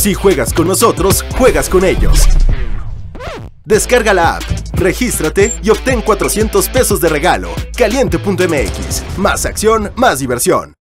Si juegas con nosotros, juegas con ellos. Descarga la app, regístrate y obtén 400 pesos de regalo. Caliente.mx. Más acción, más diversión.